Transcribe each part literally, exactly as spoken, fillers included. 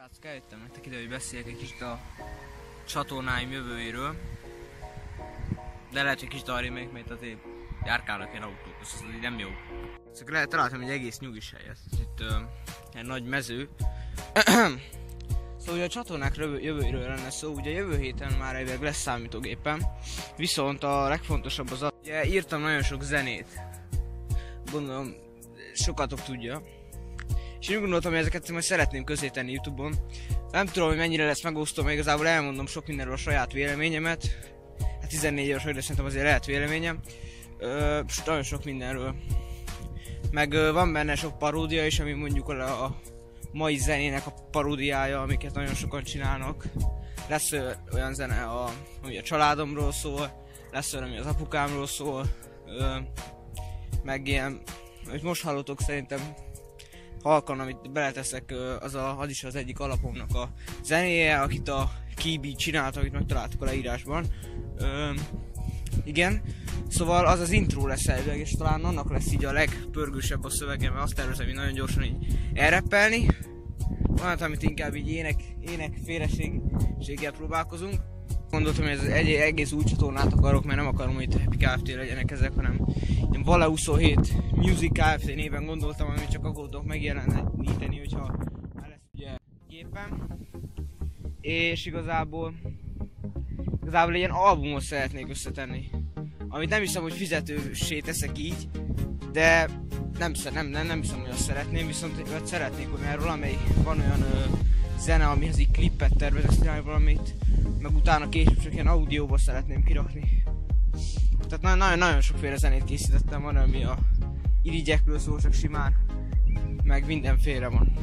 Srácok, eljöttem nektek ide, hogy beszéljek egy kicsit a csatornáim jövőjéről. De lehet, hogy kicsit arra megyek, mert azért járkálnak ilyen autók, az azért nem jó. Szóval lehet, találtam egy egész nyugis helyet. Itt uh, egy nagy mező. Szóval ugye a csatornák jövőjéről lenne szó, ugye jövő héten már elvileg lesz számítógépem. Viszont a legfontosabb az az, ugye írtam nagyon sok zenét. Gondolom, sokatok tudja. És én úgy gondoltam, hogy ezeket majd szeretném közé tenni YouTube-on. Nem tudom, hogy mennyire lesz megosztó, mert igazából elmondom sok mindenről a saját véleményemet. Hát tizennégy éves vagy, de szerintem azért lehet véleményem. Ö, nagyon sok mindenről. Meg ö, van benne sok paródia is, ami mondjuk a, a mai zenének a paródiája, amiket nagyon sokan csinálnak. Lesz ö, olyan zene, a, ami a családomról szól, lesz olyan, ami az apukámról szól. Ö, meg ilyen, amit most hallotok szerintem, halkan, amit beleteszek, az, a, az is az egyik alapomnak a zenéje, akit a Kibi csinálta, amit megtaláltuk a leírásban. Ö, igen, szóval az az intro lesz elvileg, és talán annak lesz így a legpörgősebb a szövege, mert azt tervezem, hogy nagyon gyorsan így elreppelni. Olyan, amit inkább így ének, ének félreséggel próbálkozunk. Gondoltam, hogy ez egy egész új csatornát akarok, mert nem akarom, hogy itt Happy Kft. Legyenek ezek, hanem ilyen Vale huszonhét Music Kft. Néven gondoltam, amit csak akkor tudok megjeleníteni, hogyha már lesz ugye gépem. És igazából, igazából egy ilyen albumot szeretnék összetenni. Amit nem hiszem, hogy fizetőssé teszek így, de nem, nem, nem, nem hiszem, hogy azt szeretném, viszont szeretnék, hogy mert valamelyik van olyan ö, zene, amihez így klippet tervezek csinálni valamit, meg utána később csak ilyen audióba szeretném kirakni. Tehát nagyon-nagyon sokféle zenét készítettem, van, ami a irigyekről szól csak simán, meg mindenféle van.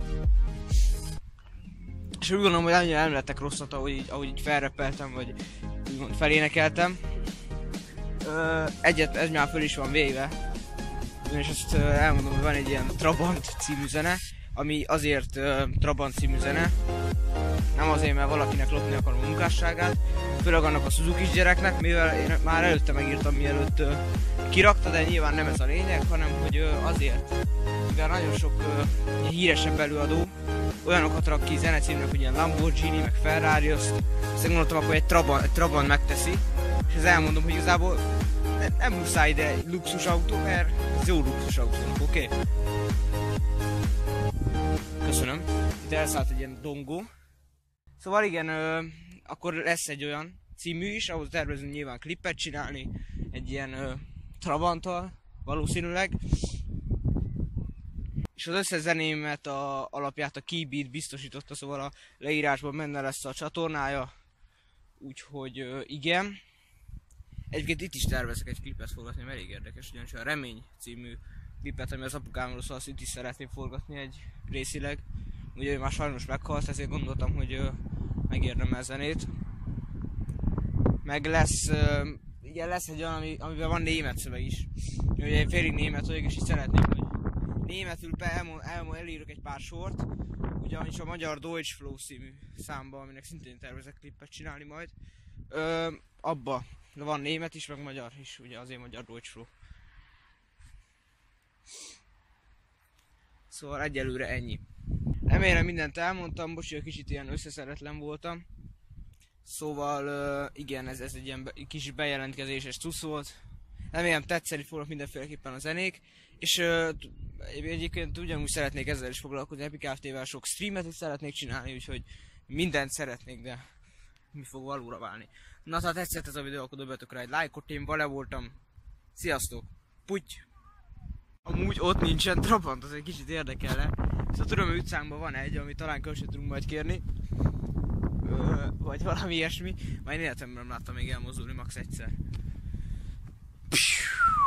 És úgy gondolom, hogy annyira nem lettek rosszat, ahogy így, ahogy így felreppeltem, vagy úgymond felénekeltem. Ö, egyet, ez már föl is van véve. És azt ö, elmondom, hogy van egy ilyen Trabant című zene, ami azért ö, Trabant című zene, nem azért, mert valakinek lopni akarom a munkásságát, főleg annak a Suzuki-s gyereknek, mivel én már előtte megírtam, mielőtt ö, kirakta, de nyilván nem ez a lényeg, hanem hogy ö, azért, mivel nagyon sok ö, híresebb előadó olyanokat rak ki zenecímnek, hogy ilyen Lamborghini, meg Ferrari, azt, azt gondoltam, akkor egy Trabant, egy Trabant megteszi, és ezt elmondom, hogy igazából nem, nem muszáj ide egy luxusautó, mert ez jó luxusautónak, oké? Okay? Köszönöm. Itt elszállt egy ilyen dongó. Szóval igen, ö, akkor lesz egy olyan című is, ahhoz tervezünk nyilván klippet csinálni, egy ilyen ö, Trabanttal valószínűleg. És az összes zenémet a alapját a Keybeat biztosította, szóval a leírásban benne lesz a csatornája. Úgyhogy ö, igen. Egyébként itt is tervezek egy klipet forgatni, mert elég érdekes, ugyanis a Remény című klipet, ami az apukámról szól, azt itt is szeretném forgatni egy részileg. Ugye ő már sajnos meghalt, ezért gondoltam, hogy ö, megérdemel zenét. Meg lesz, ö, igen, lesz egy olyan, ami, amiben van német szöveg is. Ugye én félig német vagyok, és így szeretném, hogy németül elmond, elmond, elírok egy pár sort. Ugyanis a magyar Deutsch Flow című számba, aminek szintén tervezek klippet csinálni majd. Ö, abba de van német is, meg magyar is, ugye azért magyar Deutsch Flow. Szóval egyelőre ennyi. Remélem mindent elmondtam, bocs, hogy kicsit ilyen összeszeretlen voltam. Szóval uh, igen, ez, ez egy ilyen be, kis bejelentkezéses cusz volt. Remélem tetszeni fognak mindenféleképpen a zenék. És uh, egyébként ugyanúgy szeretnék ezzel is foglalkozni, Happy Kft-vel sok streamet is szeretnék csinálni, úgyhogy mindent szeretnék, de mi fog valóra válni. Na, ha tetszett ez a videó, akkor dobjatok rá egy lájkot, én Vale voltam. Sziasztok! Puty! Amúgy ott nincsen Trabant, az egy kicsit érdekelne. Szóval tudom, hogy utcánkban van egy, ami talán kölcsön tudunk majd kérni. Ö, vagy valami ilyesmi. Majd én életemben nem láttam még elmozdulni max egyszer.